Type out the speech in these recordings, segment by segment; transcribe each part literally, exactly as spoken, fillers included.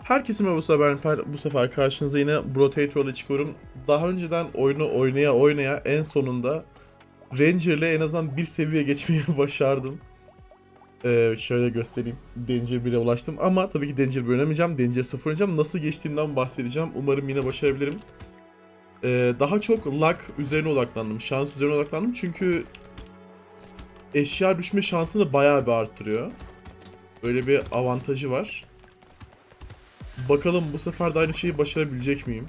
Herkese merhaba, bu sefer, bu sefer karşınıza yine Brotator ile çıkıyorum. Daha önceden oyunu oynaya oynaya en sonunda Ranger ile en azından bir seviye geçmeyi başardım. Ee, şöyle göstereyim. Danger bire ulaştım ama tabii ki Danger bir oynamayacağım. Danger sıfır oynayacağım. Nasıl geçtiğimden bahsedeceğim. Umarım yine başarabilirim. Ee, daha çok luck üzerine odaklandım. Şans üzerine odaklandım çünkü eşya düşme şansını bayağı bir arttırıyor. Böyle bir avantajı var. Bakalım bu sefer de aynı şeyi başarabilecek miyim?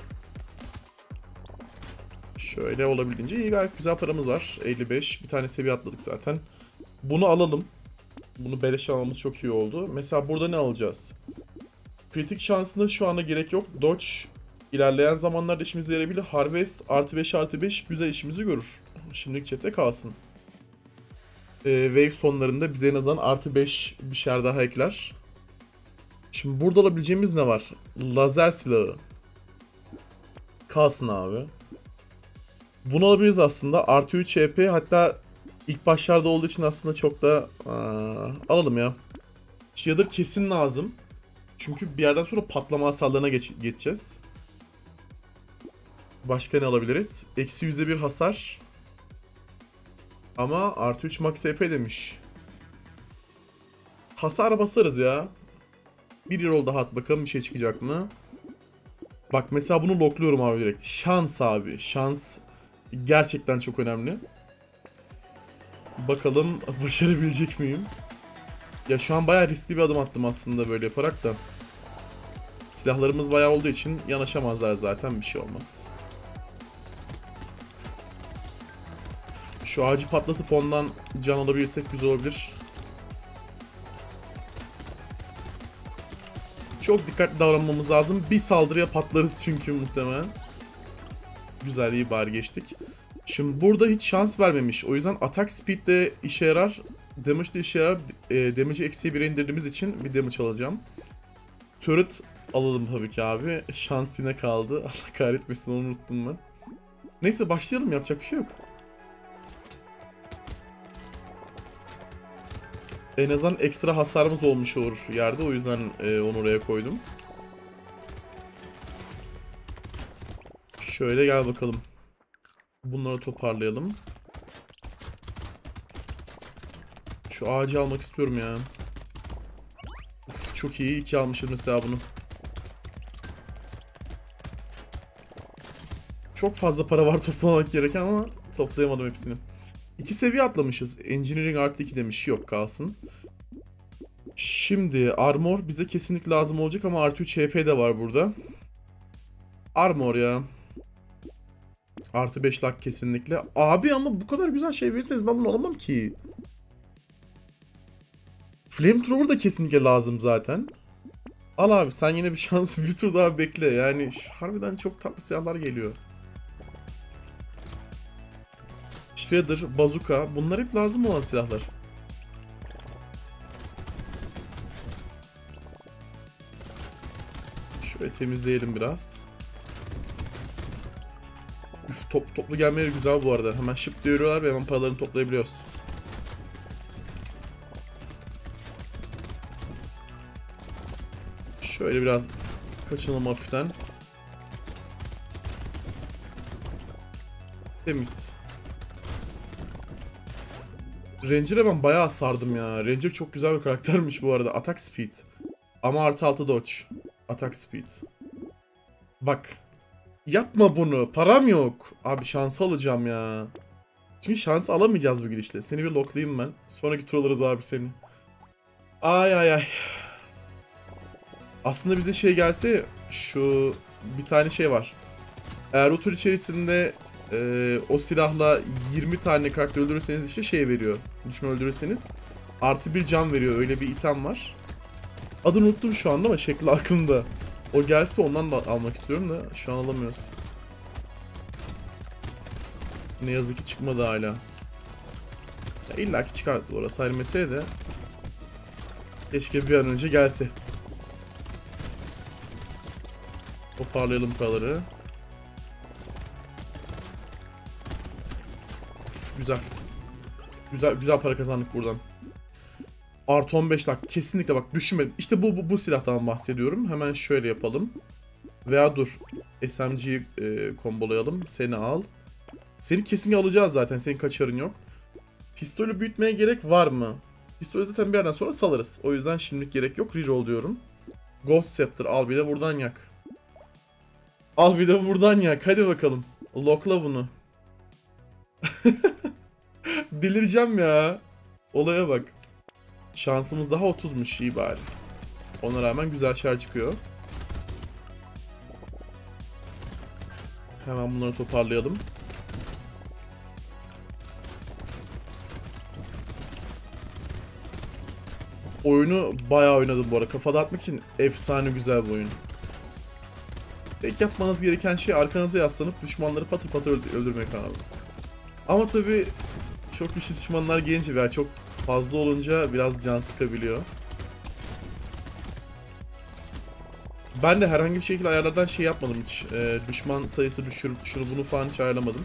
Şöyle olabildiğince iyi, gayet güzel paramız var. elli beş. Bir tane seviye atladık zaten. Bunu alalım. Bunu beleş almamız çok iyi oldu. Mesela burada ne alacağız? Kritik şansına şu anda gerek yok. Dodge ilerleyen zamanlarda işimize yarayabilir. Harvest artı beş artı beş güzel işimizi görür. Şimdilik chatte kalsın. Ee, wave sonlarında bize en azından artı beş bir şeyler daha ekler. Şimdi burada alabileceğimiz ne var? Lazer silahı. Kalsın abi. Bunu alabiliriz aslında. Artı üç H P, hatta ilk başlarda olduğu için aslında çok da aa, alalım ya. Shader kesin lazım. Çünkü bir yerden sonra patlama hasarlarına geç geçeceğiz. Başka ne alabiliriz? Eksi yüzde bir hasar. Ama artı üç max H P demiş. Hasar basarız ya. Bir roll daha at bakalım, bir şey çıkacak mı? Bak mesela bunu lockluyorum abi direkt. Şans abi. Şans gerçekten çok önemli. Bakalım başarabilecek miyim? Ya şu an bayağı riskli bir adım attım aslında böyle yaparak da. Silahlarımız bayağı olduğu için yanaşamazlar zaten, bir şey olmaz. Şu ağacı patlatıp ondan can alabilirsek güzel olabilir. Çok dikkatli davranmamız lazım. Bir saldırıya patlarız çünkü muhtemelen. Güzel, iyi, bari geçtik. Şimdi burada hiç şans vermemiş. O yüzden attack speed de işe yarar. Damage de işe yarar. E, damage'i eksiye bire indirdiğimiz için bir damage alacağım. Turret alalım tabii ki abi. Şans yine kaldı. Allah kahretmesin, onu unuttum ben. Neyse başlayalım, yapacak bir şey yok. En azından ekstra hasarımız olmuş olur yerde, o yüzden e, onu oraya koydum. Şöyle gel bakalım. Bunları toparlayalım. Şu ağacı almak istiyorum ya. Uf, çok iyi, iki almışız mesela bunu. Çok fazla para var toplamak gereken ama toplayamadım hepsini. İki seviye atlamışız. Engineering artı iki demiş. Yok, kalsın. Şimdi armor bize kesinlikle lazım olacak ama artı üç H P de var burada. Armor ya. Artı beş lak kesinlikle. Abi ama bu kadar güzel şey verirseniz ben bunu alamam ki. Flamethrower da kesinlikle lazım zaten. Al abi, sen yine bir şans bir tur daha bekle. Yani harbiden çok tatlı silahlar geliyor. Shredder, bazooka, bunlar hep lazım olan silahlar. Şöyle temizleyelim biraz. Üf, top, toplu gelmeleri güzel bu arada. Hemen şıp diye yürüyorlar ve hemen paralarını toplayabiliyoruz. Şöyle biraz kaçınalım hafiften. Temiz. Ranger'e ben bayağı sardım ya. Ranger çok güzel bir karaktermiş bu arada. Attack speed. Ama artı altı dodge. Attack speed. Bak. Yapma bunu. Param yok. Abi şans alacağım ya. Çünkü şans alamayacağız bu girişte. Seni bir locklayayım ben. Sonraki tur alırız abi seni. Ay ay ay. Aslında bize şey gelse, şu bir tane şey var. Eğer o tur içerisinde e, o silahla yirmi tane karakter öldürürseniz işte şey veriyor. Düşman öldürürseniz artı bir can veriyor. Öyle bir item var. Adını unuttum şu anda ama şekli aklımda. O gelse ondan da almak istiyorum da şu an alamıyoruz. Ne yazık ki çıkmadı hala. Ya illa ki çıkardı, orası ayrı mesele de. Keşke bir an önce gelse. Toparlayalım paraları. Güzel. Güzel güzel para kazandık buradan. Artı on beş lak. Kesinlikle bak düşünmedim. İşte bu, bu, bu silahtan bahsediyorum. Hemen şöyle yapalım. Veya dur. S M G'yi e, kombolayalım. Seni al. Seni kesinlikle alacağız zaten. Senin kaçarın yok. Pistolü büyütmeye gerek var mı? Pistolü zaten bir yerden sonra salarız. O yüzden şimdilik gerek yok. Reroll diyorum. Ghost Scepter al bir de buradan yak. Al bir de buradan yak. Hadi bakalım. Lockla bunu. Delireceğim ya. Olaya bak. Şansımız daha otuzmuş, iyi bari. Ona rağmen güzel şeyler çıkıyor. Hemen bunları toparlayalım. Oyunu bayağı oynadım bu arada. Kafa dağıtmak için efsane güzel bir oyun. Tek yapmanız gereken şey arkanıza yaslanıp düşmanları patır patır öldürmek abi. Ama tabi çok güçlü düşmanlar gelince veya çok fazla olunca biraz can sıkabiliyor. Ben de herhangi bir şekilde ayarlardan şey yapmadım hiç. Ee, düşman sayısı düşürüp şunu bunu falan hiç ayarlamadım.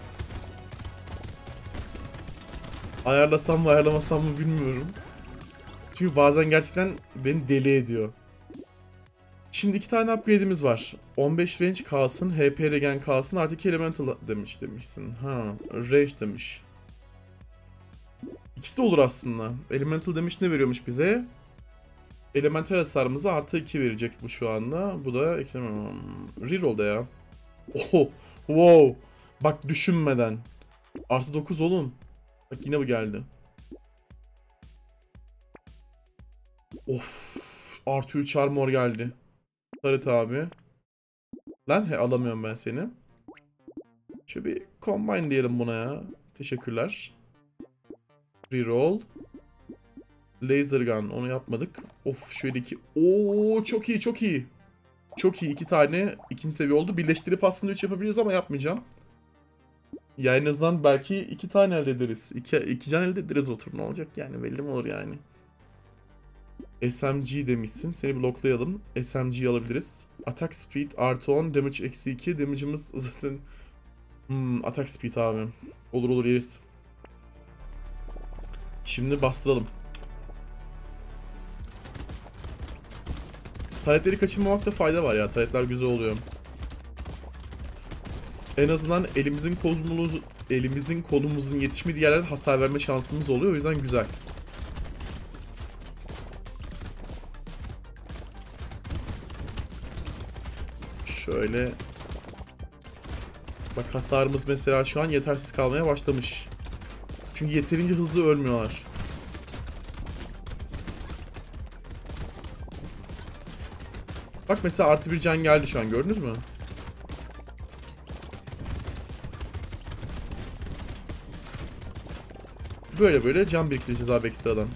Ayarlasam mı ayarlamasam mı bilmiyorum. Çünkü bazen gerçekten beni deli ediyor. Şimdi iki tane upgrade'imiz var. on beş range kalsın, H P regen kalsın, artı iki elemental demiş demişsin. Ha, range demiş. İkisi de olur aslında. Elemental demiş ne veriyormuş bize? Elemental hasarımıza artı iki verecek bu şu anda. Bu da hmm, reroll'da ya. Oho, wow. Bak düşünmeden. Artı dokuz oğlum. Bak yine bu geldi. Of. Artı üç armor geldi. Tarıt abi. Lan he alamıyorum ben seni. Şöyle bir combine diyelim buna ya. Teşekkürler. Reroll. Laser gun onu yapmadık. Of şöyle iki. Oo çok iyi çok iyi. Çok iyi iki tane ikinci seviye oldu. Birleştirip aslında üç yapabiliriz ama yapmayacağım. Ya en azından belki iki tane elde ederiz. İki, iki can elde ederiz otur. Ne olacak yani belli mi olur yani. S M G demişsin. Seni bloklayalım. S M G'yi alabiliriz. Attack speed artı on. Damage eksi iki. Damage'ımız zaten... Hmm, attack speed abi. Olur olur yeriz. Şimdi bastıralım. Taretleri kaçırmamakta fayda var ya. Taretler güzel oluyor. En azından elimizin kolumuz, elimizin kolumuzun yetişmediği yerlerde hasar verme şansımız oluyor. O yüzden güzel. Şöyle. Bak hasarımız mesela şu an yetersiz kalmaya başlamış. Çünkü yeterince hızlı ölmüyorlar. Bak mesela artı bir can geldi şu an gördünüz mü? Böyle böyle can biriktireceğiz abi ekstradan.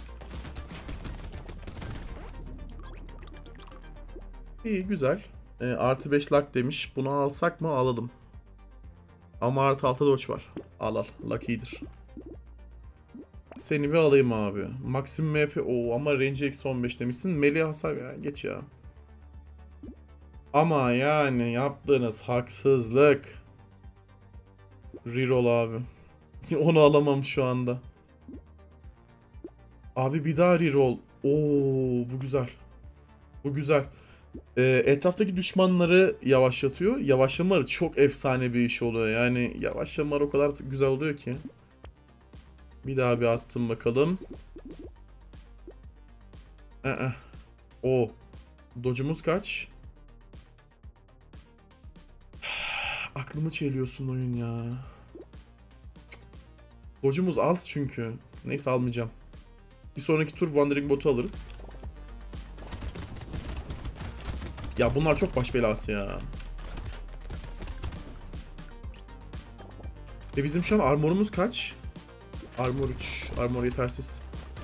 İyi güzel. E, artı beş lak demiş. Bunu alsak mı? Alalım. Ama artı altı dodge var. Al al. Luck iyidir. Seni bir alayım abi. Maximum M P. Oo ama range eksi on beş demişsin. Melee hasar ya. Geç ya. Ama yani yaptığınız haksızlık. Reroll abi. Onu alamam şu anda. Abi bir daha reroll. Oo bu güzel. Bu güzel. Ee, etraftaki düşmanları yavaşlatıyor. Yavaşlamaları çok efsane bir iş oluyor. Yani yavaşlamalar o kadar güzel oluyor ki. Bir daha bir attım bakalım. Ee, o. Dodge'umuz kaç? Aklımı çeliyorsun oyun ya. Dodge'umuz az çünkü. Neyse almayacağım. Bir sonraki tur Wandering Bot'u alırız. Ya bunlar çok baş belası ya. E bizim şu an armorumuz kaç? Armor üç. Armor yetersiz.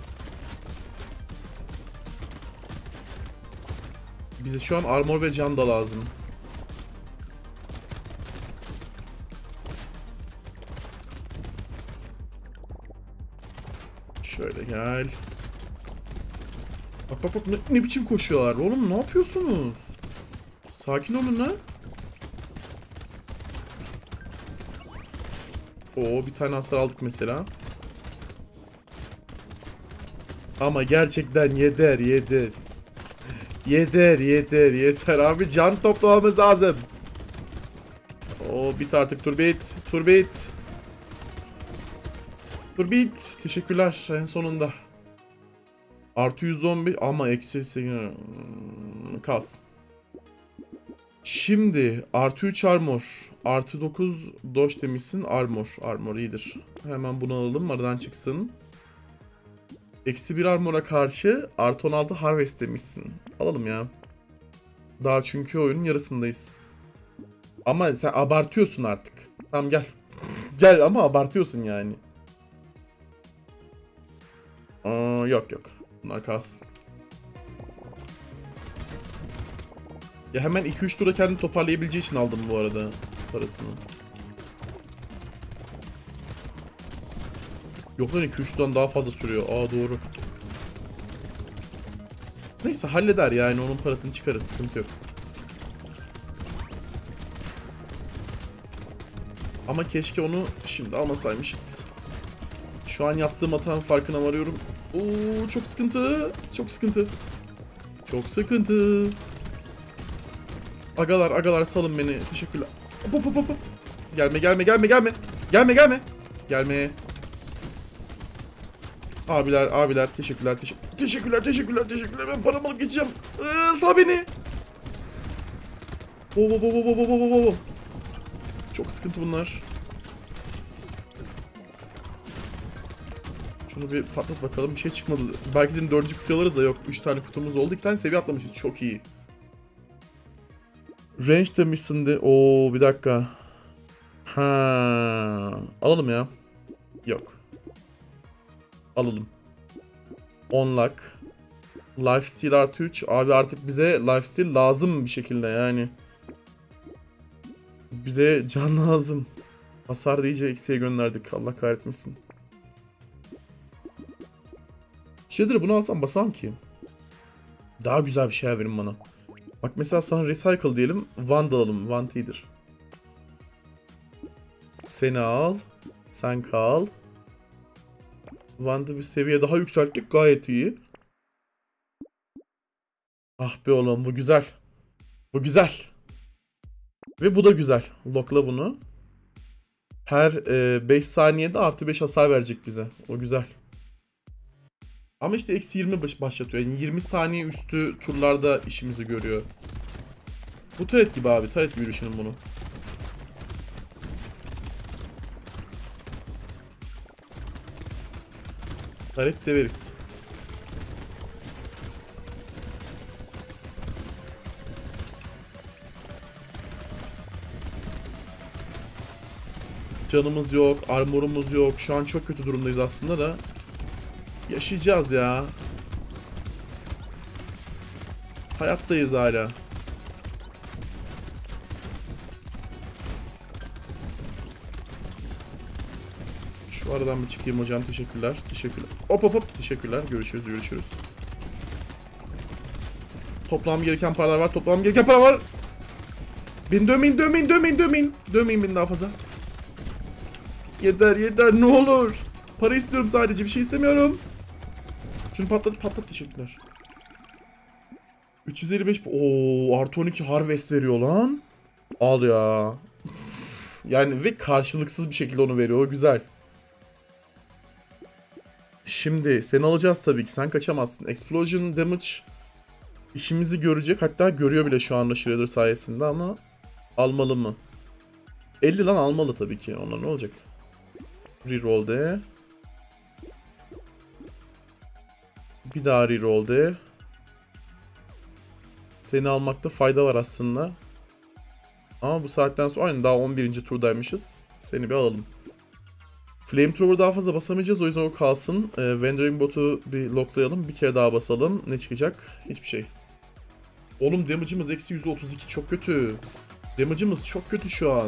Bize şu an armor ve can da lazım. Şöyle gel. Bak bak bak ne, ne biçim koşuyorlar. Oğlum ne yapıyorsunuz? Sakin olun lan. Oo bir tane hasar aldık mesela. Ama gerçekten yeter yeter. Yeter yeter yeter abi, can toplamamız lazım. Oo, bit artık turbit. Turbit. Turbit. Teşekkürler en sonunda. Artı yüz on bir ama eksi kalsın. Şimdi artı üç armor. Artı dokuz doş demişsin. Armor. Armor iyidir. Hemen bunu alalım. Aradan çıksın. Eksi bir armora karşı artı on altı harvest demişsin. Alalım ya. Daha çünkü oyunun yarısındayız. Ama sen abartıyorsun artık. Tamam gel. Gel ama abartıyorsun yani. Aa, yok yok. Bunlar kalsın. Ya hemen iki üç tura kendini toparlayabileceği için aldım bu arada parasını. Yok lan, iki üç turdan daha fazla sürüyor. Aa doğru. Neyse halleder yani, onun parasını çıkarız, sıkıntı yok. Ama keşke onu şimdi almasaymışız. Şu an yaptığım hatanın farkına varıyorum. Oo çok sıkıntı. Çok sıkıntı. Çok sıkıntı. Agalar agalar salın beni. Teşekkürler. Hop hop hop hop. Gelme gelme gelme gelme. Gelme gelme. Gelme. Abiler abiler teşekkürler teşekkür teşekkürler teşekkürler teşekkürler. Ben paramı alıp geçeceğim. Ee, sağ beni. Oo, oo, oo, oo, oo, oo, oo. Çok sıkıntı bunlar. Şunu bir patlat bakalım, bir şey çıkmadı. Belki de dördüncü kutu alırız da yok. üç tane kutumuz oldu. iki tane seviye atlamışız. Çok iyi. Range demişsin de. Oo bir dakika. Ha, alalım ya. Yok. Alalım. on luck. Lifesteal artı üç. Abi artık bize lifesteal lazım bir şekilde yani. Bize can lazım. Hasar da iyice eksiye gönderdik. Allah kahretmesin. Shader'ı bunu alsam basam ki. Daha güzel bir şey verin bana. Bak mesela sana recycle diyelim. Wand alalım. Wand iyidir. Seni al. Sen kal. Wand'ı bir seviye daha yükselttik. Gayet iyi. Ah be oğlum, bu güzel. Bu güzel. Ve bu da güzel. Lockla bunu. Her beş saniyede artı beş hasar verecek bize. O güzel. Ama işte eksi yirmi başlatıyor. Yani yirmi saniye üstü turlarda işimizi görüyor. Bu taret gibi abi. Taret gibi düşünün bunu. Taret severiz. Canımız yok, armorumuz yok. Şu an çok kötü durumdayız aslında da. Yaşayacağız ya. Hayattayız hala. Şu aradan bir çıkayım hocam. Teşekkürler. Teşekkürler. Hop hop hop. Teşekkürler. Görüşürüz. Görüşürüz. Toplam gereken paralar var. Toplam gereken para var. Beni dövmeyin. Dövmeyin. Dövmeyin. Dövmeyin. Dövmeyin beni daha fazla. Yeter. Yeter. Ne olur. Para istiyorum sadece. Bir şey istemiyorum. Şunu patlat. Patlat. Teşekkürler. üç yüz elli beş. Oo, artı on iki harvest veriyor lan. Al ya. Yani ve karşılıksız bir şekilde onu veriyor. O güzel. Şimdi seni alacağız tabii ki. Sen kaçamazsın. Explosion damage işimizi görecek. Hatta görüyor bile şu anda Shredder sayesinde ama almalı mı? elli lan, almalı tabii ki. Ona ne olacak? Reroll de. Bir daha reroll de. Seni almakta fayda var aslında. Ama bu saatten sonra aynı daha on birinci turdaymışız. Seni bir alalım. Flamethrower daha fazla basamayacağız, o yüzden o kalsın. Ee, Wandering Bot'u bir locklayalım. Bir kere daha basalım. Ne çıkacak? Hiçbir şey. Oğlum damage'ımız eksi yüzde otuz iki, çok kötü. Damage'ımız çok kötü şu an.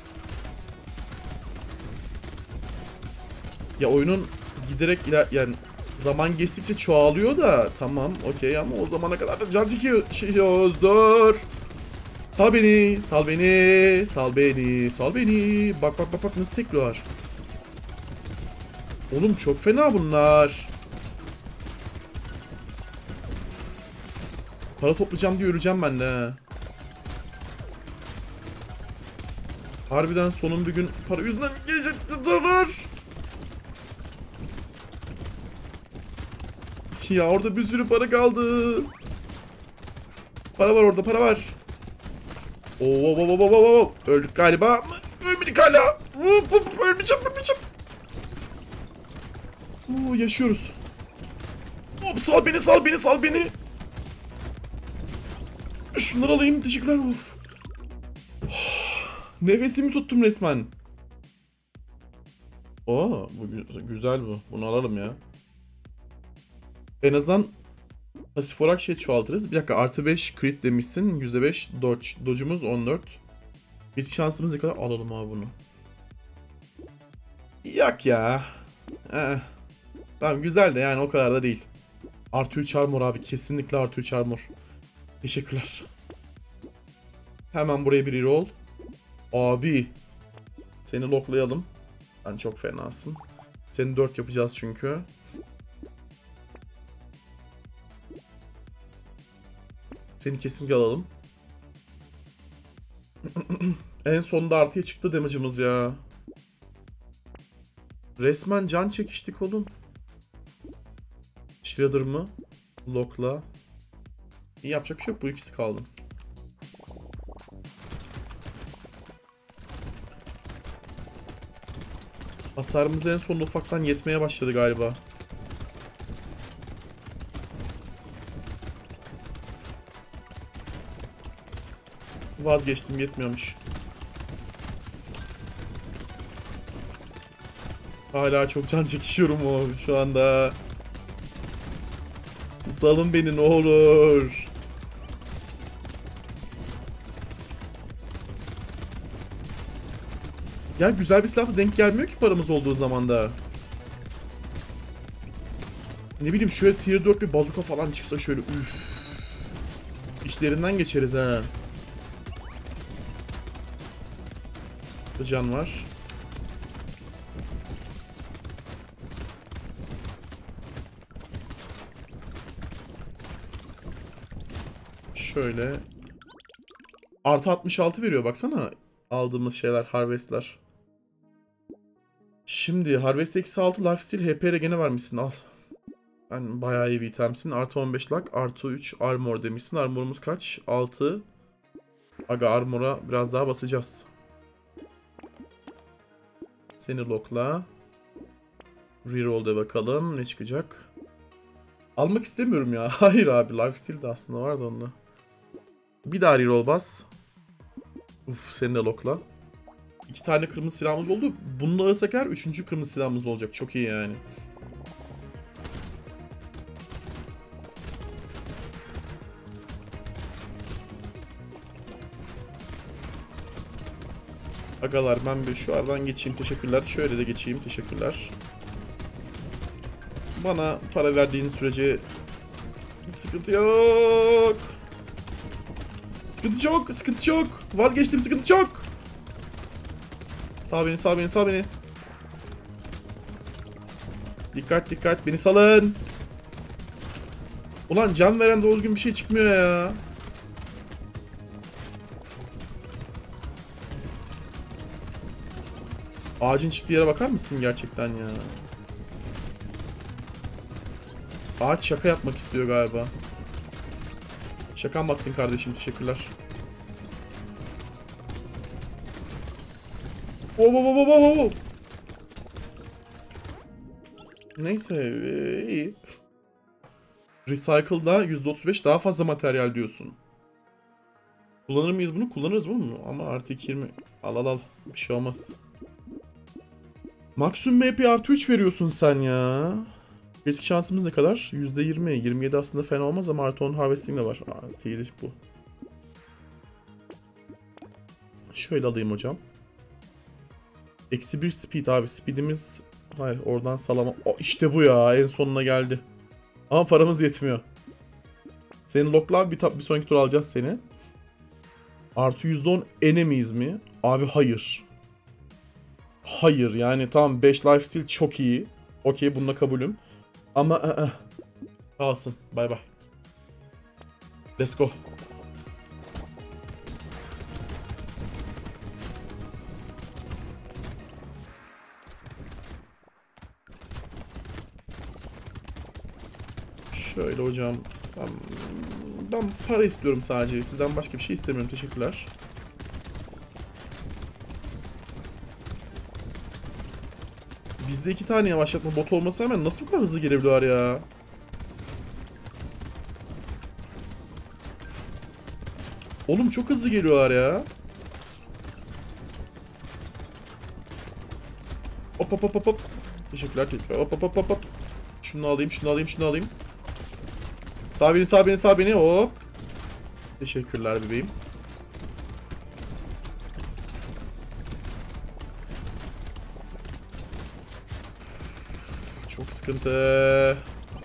Ya oyunun giderek iler yani zaman geçtikçe çoğalıyor da tamam okey, ama o zamana kadar da can çekiyoruz. Dur. Sal beni, sal beni, sal beni, sal beni. Bak bak bak bak nasıl tekrar. Oğlum çok fena bunlar. Para toplayacağım diye öleceğim ben de he. Harbiden sonun bir gün para yüzünden gelecektir. Dur. Ya orada bir sürü para kaldı. Para var orada, para var. Oo, oo, oo, oo, oo, oo. Öldük galiba. Ölmedik hala. Ölmeyeceğim, ölmeyeceğim. Oo, yaşıyoruz. Hop, sal beni, sal beni, sal beni. Şunları alayım, teşekkürler. Of. Nefesimi tuttum resmen. Oo, bu güzel bu. Bunu alalım ya. En azından pasif olarak şey çoğaltırız. Bir dakika, artı beş crit demişsin. yüzde beş dodge. Dodge'umuz on dört. Bir şansımız ne kadar? Alalım abi bunu. Yak ya. Ee. Tamam, güzel de yani o kadar da değil. Artı üç armor abi. Kesinlikle artı üç armor. Teşekkürler. Hemen buraya bir reroll. Abi. Seni locklayalım. Sen çok fenasın. Seni dört yapacağız çünkü. Seni kesinlikle alalım. En sonunda artıya çıktı damage'ımız ya. Resmen can çekiştik oğlum. Shredder mı? Lock'la. İyi, yapacak bir şey yok. Bu ikisi kaldı. Hasarımız en sonunda ufaktan yetmeye başladı galiba. Vazgeçtim, yetmiyormuş. Hala çok can çekişiyorum o şu anda. Salın beni ne olur. Ya güzel bir silahla denk gelmiyor ki paramız olduğu zaman da. Ne bileyim, şöyle tier dört bir bazuka falan çıksa şöyle üf. İşlerinden geçeriz ha. Can var. Şöyle. Artı altmış altı veriyor baksana. Aldığımız şeyler, harvestler. Şimdi harvest eksi altı lifesteal H P regene vermişsin, al. Yani bayağı iyi bir itemsin. Artı on beş luck, artı üç armor demişsin. Armorumuz kaç? altı. Aga, armora biraz daha basacağız. Seni lockla. Reroll'de bakalım ne çıkacak. Almak istemiyorum ya. Hayır abi, lifesteal de aslında vardı onda. Bir daha reroll bas. Uf, seni de lockla. İki tane kırmızı silahımız oldu. Bununla alırsak her üçüncü kırmızı silahımız olacak. Çok iyi yani. Agalar, ben bir şu aradan geçeyim, teşekkürler. Şöyle de geçeyim, teşekkürler. Bana para verdiğin sürece sıkıntı yok. Sıkıntı çok, sıkıntı çok. Vazgeçtim, sıkıntı çok. Sağ beni, sağ beni, sağ beni. Dikkat, dikkat, beni salın. Ulan can veren doğru düzgün bir şey çıkmıyor ya. Ağacın çıktığı yere bakar mısın gerçekten ya? Ağaç şaka yapmak istiyor galiba. Şakan baksın kardeşim, teşekkürler. Oh, oh, oh, oh, oh. Neyse, iyi. Recycle'da yüzde otuz beş daha fazla materyal diyorsun. Kullanır mıyız bunu? Kullanırız bunu ama artı iki yirmi. Al al al. Bir şey olmaz. Maksimum M P artı üç veriyorsun sen ya. Kritik şansımız ne kadar? yüzde yirmi. yirmi yedi aslında fena olmaz ama artı on harvesting de var. Artı yedi bu. Şöyle alayım hocam. Eksi bir speed abi. Speedimiz... Hayır, oradan salama. Oh, işte bu ya. En sonuna geldi. Ama paramız yetmiyor. Senin locklar bir, bir sonraki tur alacağız seni. Artı yüzde on enemies mi? Abi hayır. Hayır yani tamam, beş lifesteal çok iyi. Okey, bununla kabulüm. Ama ı-ı. Kalsın. Bay bay. Let's go. Şöyle hocam. Ben, ben para istiyorum sadece. Sizden başka bir şey istemiyorum. Teşekkürler. Bizde iki tane yavaşlatma botu olmasa hemen nasıl bu kadar hızlı gelebiliyorlar ya? Oğlum çok hızlı geliyorlar ya. Hop hop hop hop hop. Teşekkürler teşekkürler. Hop hop hop hop hop. Şunu alayım, şunu alayım, şunu alayım. Sağ beni, sağ beni, sağ beni. Hop. Teşekkürler bebeğim. Çok sıkıntı.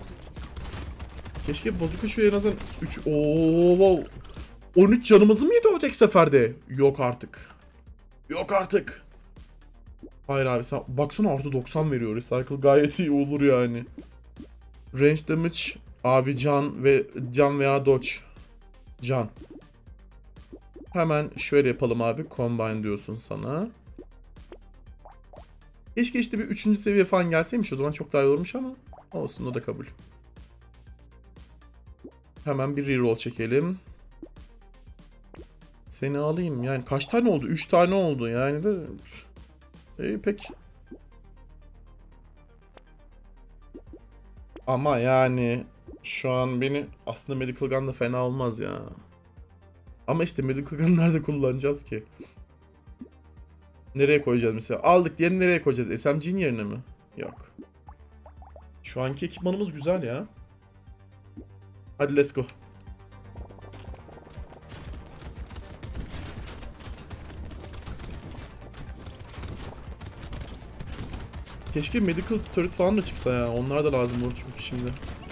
Keşke bozuk şu en azından üç. Oo, on üç canımızı mı yedi o tek seferde? Yok artık. Yok artık. Hayır abi sen baksana artı doksan veriyor. Recycle gayet iyi olur yani. Range damage abi can ve can veya dodge. Can. Hemen şöyle yapalım abi. Combine diyorsun sana. Keşke işte bir üçüncü seviye falan gelseymiş. O zaman çok daha iyi olurmuş ama olsun, o da kabul. Hemen bir reroll çekelim. Seni alayım. Yani kaç tane oldu? üç tane oldu. Yani de e, pek. Ama yani şu an beni aslında Medical Gun da fena olmaz ya. Ama işte Medical Gun nerede kullanacağız ki? Nereye koyacağız mesela? Aldık diye nereye koyacağız? S M G'nin yerine mi? Yok. Şu anki ekipmanımız güzel ya. Hadi let's go. Keşke medical turret falan da çıksa ya. Onlar da lazım olur çünkü şimdi.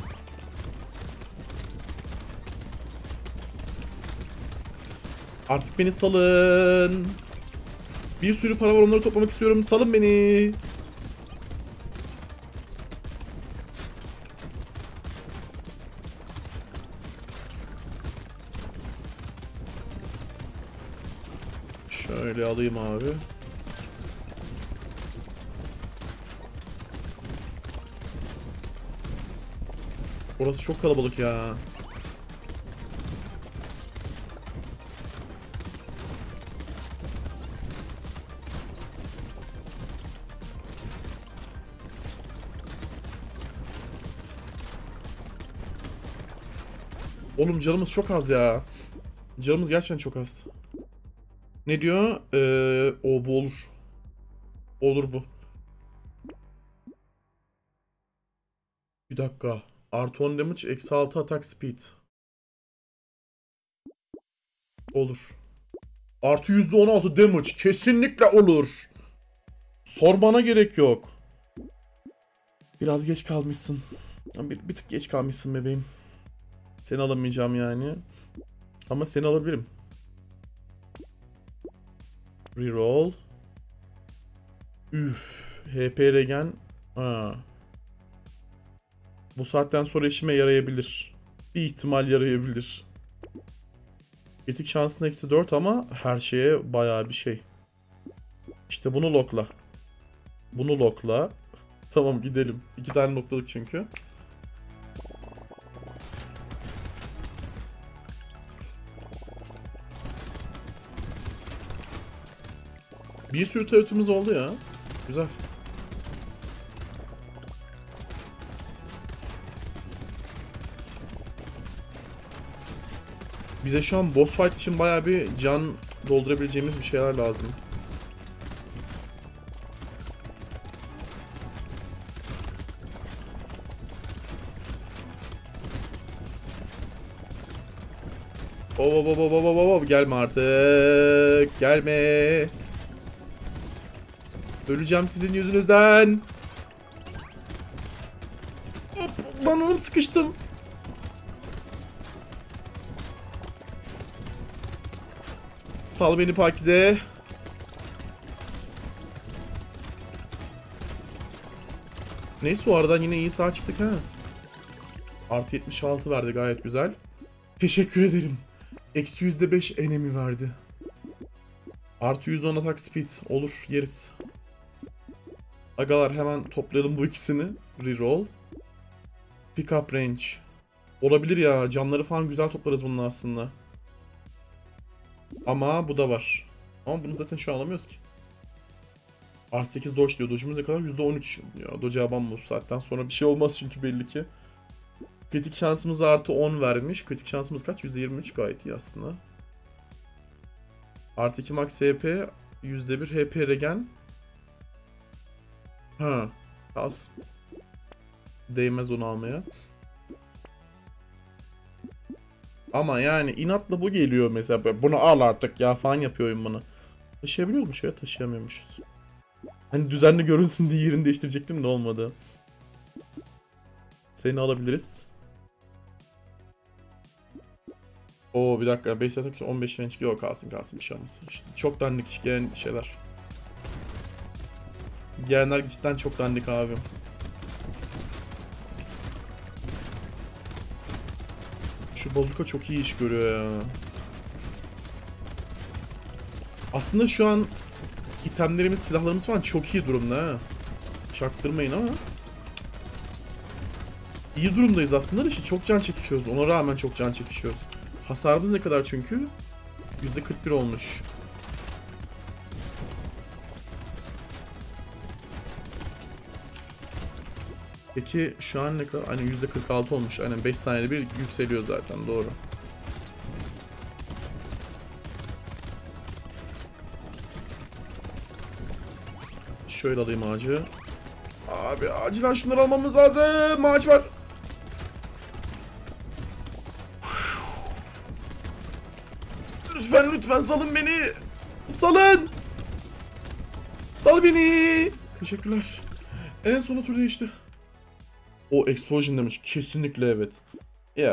Artık beni salın. Bir sürü para var, onları toplamak istiyorum. Salın beni. Şöyle alayım abi. Orası çok kalabalık ya. Oğlum canımız çok az ya. Canımız gerçekten çok az. Ne diyor? Ee, o bu olur. Olur bu. Bir dakika. Artı on damage, eksi altı attack speed. Olur. Artı yüzde on altı damage. Kesinlikle olur. Sormana gerek yok. Biraz geç kalmışsın. Bir, bir tık geç kalmışsın bebeğim. Seni alamayacağım yani. Ama seni alabilirim. Reroll. Üf. H P regen. Ha. Bu saatten sonra işime yarayabilir. Bir ihtimal yarayabilir. Kritik şansın eksi dört ama her şeye bayağı bir şey. İşte bunu lokla. Bunu lokla. Tamam gidelim. İki tane nokladık çünkü. Bir sürü turret'imiz oldu ya. Güzel. Bize şu an boss fight için bayağı bir can doldurabileceğimiz bir şeyler lazım. Hop hop hop hop hop hop, gelme artık. Gelme. Öleceğim sizin yüzünüzden. Hop, ben onu sıkıştım. Sal beni Pakize. Neyse o aradan yine iyi sağ çıktık ha. Artı yetmiş altı verdi, gayet güzel. Teşekkür ederim. Eksi yüzde beş enemi verdi. Artı yüzde on atak speed. Olur, yeriz. Agalar hemen toplayalım bu ikisini. Reroll. Pick up range. Olabilir ya. Canları falan güzel toplarız bunun aslında. Ama bu da var. Ama bunu zaten şu an alamıyoruz ki. Artı sekiz dodge diyor. Dodge'umuz ne kadar? yüzde on üç. Ya dodge'a abanma bu saatten sonra bir şey olmaz çünkü belli ki. Kritik şansımız artı on vermiş. Kritik şansımız kaç? yüzde yirmi üç, gayet iyi aslında. Artı iki max H P. yüzde bir H P regen. Ha. Az. Değmez onu almaya. Ama yani inatla bu geliyor mesela. Bunu al artık ya falan yapıyor oyun bana. Taşıyabiliyor mu? Şöyle taşıyamıyormuşuz. Hani düzenli görünsün diye yerini değiştirecektim de olmadı. Seni alabiliriz. Oo bir dakika, beş atak on beş range, yok kalsın kalsın, bir şey olmaz. İşte çok dandik gelen şeyler. Gelenler cidden çok dandik abi. Şu bazuka çok iyi iş görüyor ya. Aslında şu an itemlerimiz, silahlarımız falan çok iyi durumda ha. Çaktırmayın ama. İyi durumdayız aslında da işte çok can çekişiyoruz. Ona rağmen çok can çekişiyoruz. Hasarımız ne kadar çünkü? yüzde kırk bir olmuş. Peki şu an ne kadar? Aynen yüzde kırk altı olmuş. Aynen beş saniyede bir yükseliyor zaten, doğru. Şöyle alayım ağacı. Abi acilen şunları almamız lazım. Ağaç var. Lütfen lütfen salın beni. Salın. Sal beni. Teşekkürler. En son tur değişti. O explosion demiş. Kesinlikle evet. Yeah.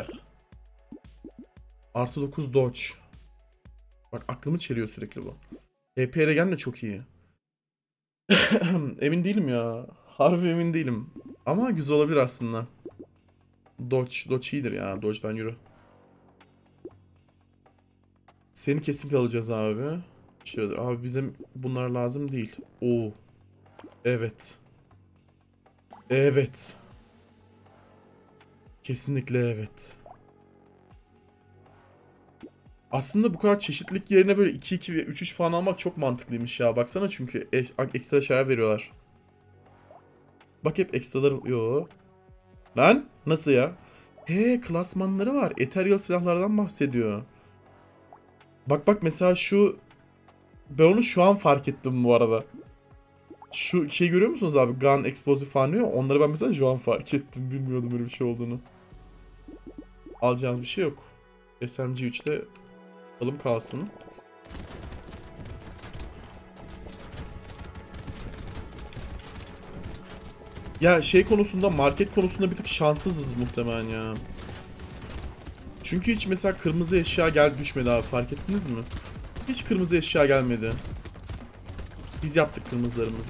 Artı dokuz dodge. Bak aklımı çeliyor sürekli bu. H P regen de çok iyi. Emin değilim ya. Harbi emin değilim. Ama güzel olabilir aslında. Dodge. Dodge iyidir ya. Dodge'dan yürü. Seni kesinlikle alacağız abi. Şöyle, abi bizim bunlar lazım değil. Oo. Evet. Evet. Kesinlikle evet. Aslında bu kadar çeşitlilik yerine böyle iki iki ve üç üç falan almak çok mantıklıymış ya. Baksana çünkü ekstra şeyler veriyorlar. Bak hep ekstralar... Yo. Lan nasıl ya? He, klasmanları var. Ethereal silahlardan bahsediyor. Bak bak mesela şu... Ben onu şu an fark ettim bu arada. Şu şey görüyor musunuz abi? Gun, Explosive falan diyor. Onları ben mesela şu an fark ettim. Bilmiyordum böyle bir şey olduğunu. Alacağımız bir şey yok. S M G üçte alım kalsın. Ya şey konusunda, market konusunda bir tık şanssızız muhtemelen ya. Çünkü hiç mesela kırmızı eşya gel düşmedi abi, fark ettiniz mi? Hiç kırmızı eşya gelmedi. Biz yaptık kırmızılarımızı.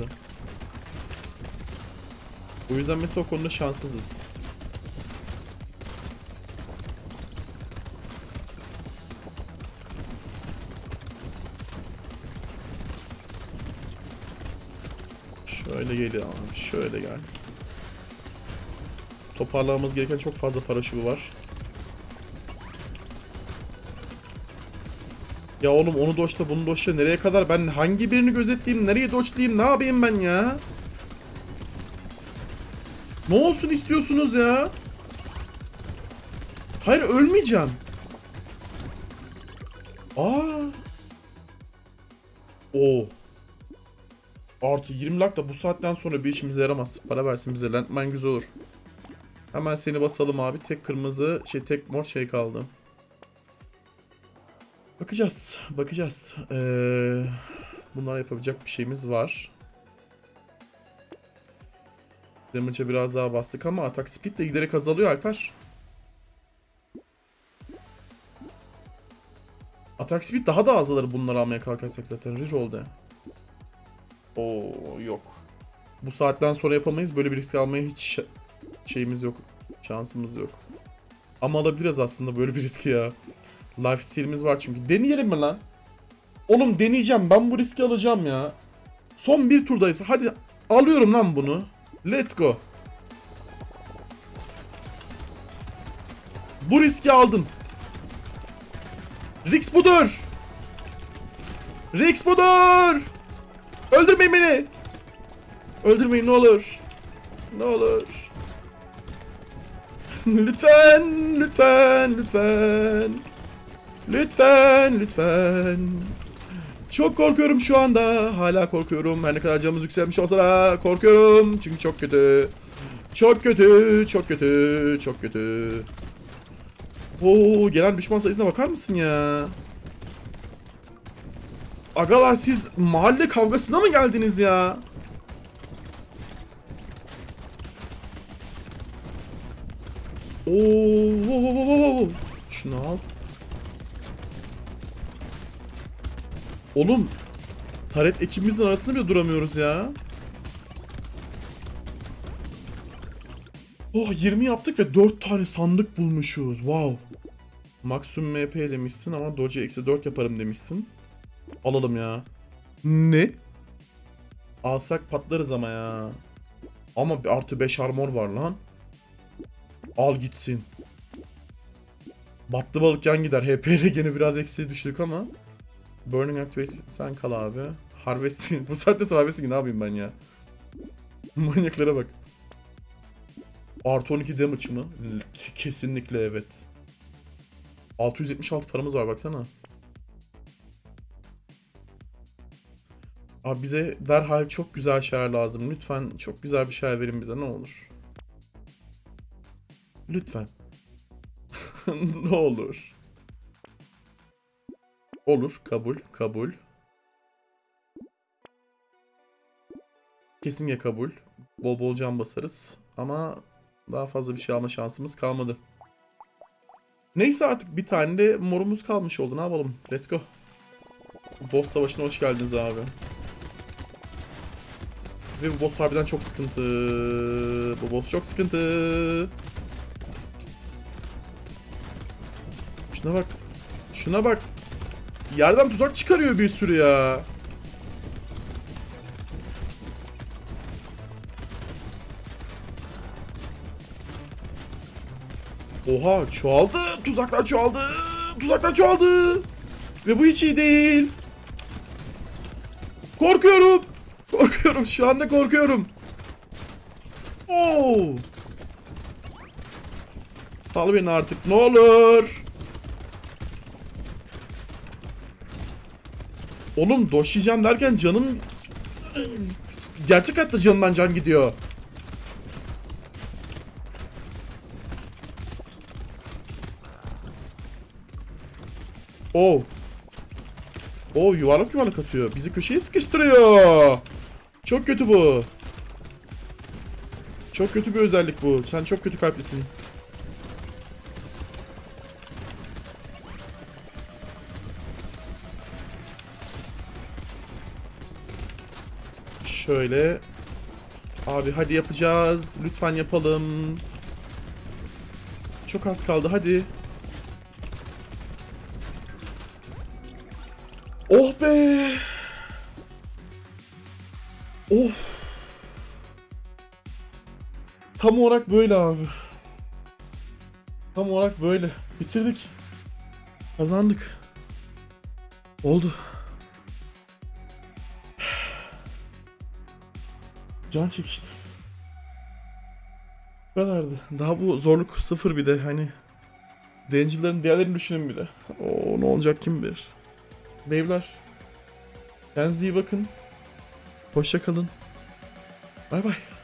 O yüzden mesela o konuda şanssızız. Şöyle gel abi, şöyle gel. Toparlamamız gereken çok fazla paraşütü var. Ya oğlum onu doçla bunu doçla nereye kadar, ben hangi birini gözetleyeyim, nereye doçlayayım, ne yapayım ben ya? Ne olsun istiyorsunuz ya? Hayır ölmeyeceğim. Aa. Oo. Artı yirmi lak da bu saatten sonra bir işimize yaramaz. Para versin bize, Landmine güzel olur. Hemen seni basalım abi. Tek kırmızı şey, tek mor şey kaldı. Bakacağız. Bakacağız. Ee, bunlar yapabilecek bir şeyimiz var. Damage'a biraz daha bastık ama atak speed de giderek azalıyor Alper. Atak speed daha da azalır bunları almaya kalkarsak zaten. Reroll'de. Oo yok. Bu saatten sonra yapamayız. Böyle bir risk almaya hiç şeyimiz yok. Şansımız yok. Ama alabiliriz aslında böyle bir riski ya. Lifesteal'imiz var çünkü. Deneyelim mi lan? Oğlum deneyeceğim. Ben bu riski alacağım ya. Son bir turdayız. Hadi alıyorum lan bunu. Let's go. Bu riski aldım. Risk budur. Risk budur. Öldürmeyin beni. Öldürmeyin ne olur. Ne olur. Lütfen, lütfen, lütfen. Lütfen, lütfen. Çok korkuyorum şu anda. Hala korkuyorum. Her ne kadar canımız yükselmiş olsa da korkuyorum. Çünkü çok kötü. Çok kötü, çok kötü, çok kötü. Oo, gelen düşman sayısına bakar mısın ya? Agalar siz mahalle kavgasına mı geldiniz ya? Oo, wo, wo, wo, wo. Şunu al. Oğlum, taret ekibimizin arasında bile duramıyoruz ya. Oh, yirmi yaptık ve dört tane sandık bulmuşuz. Wow. Maksimum M P demişsin ama Doge eksi dört yaparım demişsin. Alalım ya. Ne? Alsak patlarız ama ya. Ama bir artı beş armor var lan. Al gitsin. Battı balık yan gider. H P ile gene biraz eksiğe düştük ama. Burning Activation sen kal abi. Harvesting. Bu saatte sonra Harvesting ne yapayım ben ya? Manyaklara bak. Artı on iki damage mı? Kesinlikle evet. altı yüz yetmiş altı paramız var baksana. Abi bize derhal çok güzel şeyler lazım. Lütfen çok güzel bir şeyler verin bize ne olur. Lütfen. Ne olur. Olur. Kabul. Kabul. Kesinlikle kabul. Bol bol can basarız. Ama daha fazla bir şey alma şansımız kalmadı. Neyse artık bir tane de morumuz kalmış oldu. Ne yapalım? Let's go. Boss savaşına hoş geldiniz abi. Ve bu boss harbiden çok sıkıntı. Bu boss çok sıkıntı. Şuna bak. Şuna bak. Yerden tuzak çıkarıyor bir sürü ya. Oha çoğaldı. Tuzaklar çoğaldı. Tuzaklar çoğaldı. Ve bu hiç iyi değil. Korkuyorum. Korkuyorum. Şu anda korkuyorum. Oo. Sal beni artık ne olur. Oğlum doşlayacağım derken canım... Gerçek hayatta canımdan can gidiyor. Oh. Oh yuvarlak yuvarlak atıyor. Bizi köşeye sıkıştırıyor. Çok kötü bu. Çok kötü bir özellik bu. Sen çok kötü kalplisin. Şöyle. Abi hadi yapacağız. Lütfen yapalım. Çok az kaldı hadi. Oh be. Of. Tam olarak böyle abi. Tam olarak böyle. Bitirdik. Kazandık. Oldu. Can çekişti. Bu kadardı. Daha bu zorluk sıfır bir de hani. Danger'ların diğerlerini düşünün bir de. Oo ne olacak kim bilir. Beyler. Kendinize iyi bakın. Hoşça kalın. Bay bay.